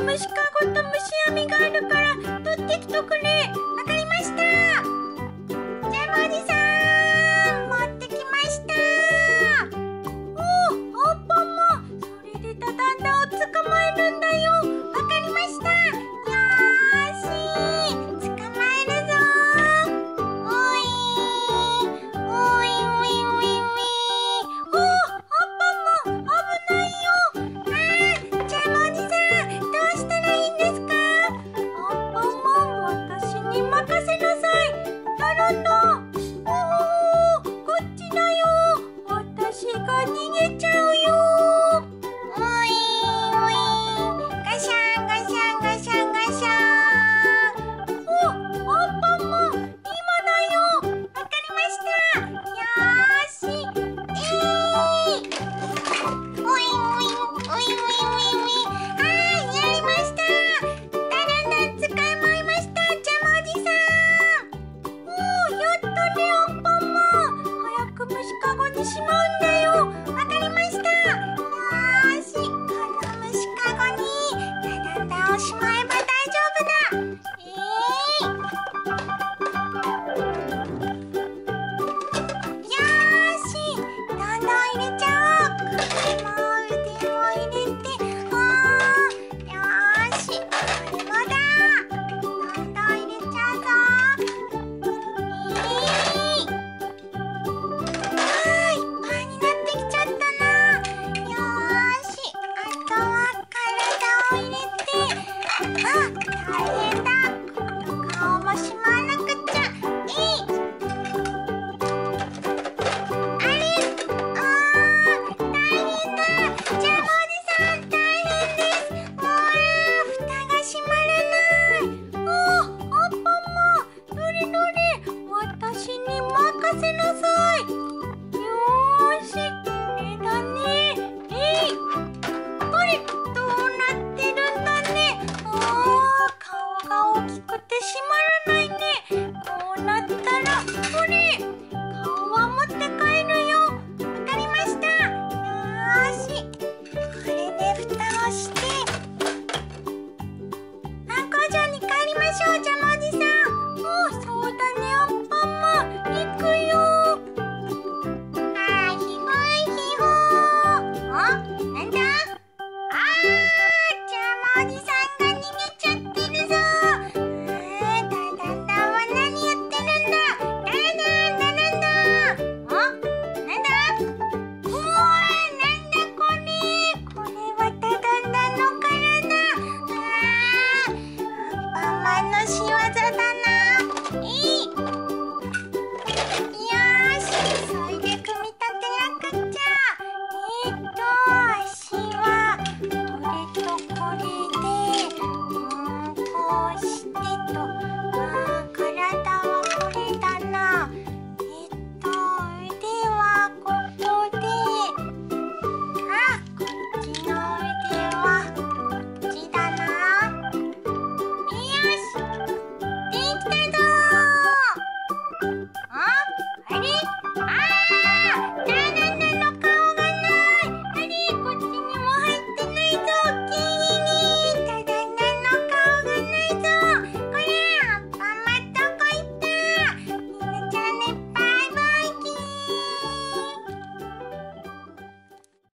虫かごと虫網があるから取ってきとくね。わかりました。ジャムおじさん、持ってきました。おお、アンパンマン、それでタタンダを捕まえるんだよ。わかりました。よーし、捕まえるぞ。おいおいおいおいおい。おお、アンパンマン、危ないよ。ジャムおじさん、どうしたらいいんですか？アンパンマン、私に任せなさい。タランダ、おお、こっちだよ。私が逃げちゃうよ。おいおい、ガシャンガシャンガシャンガシャン。お、アンパンマン、今だよ。わかりました。よーし、おいおいおいおいおいおい。やりました。タランダ捕まえました。ジャムおじさん。おお、やったね、アンパンマン。早く虫かごにしまうんだよ。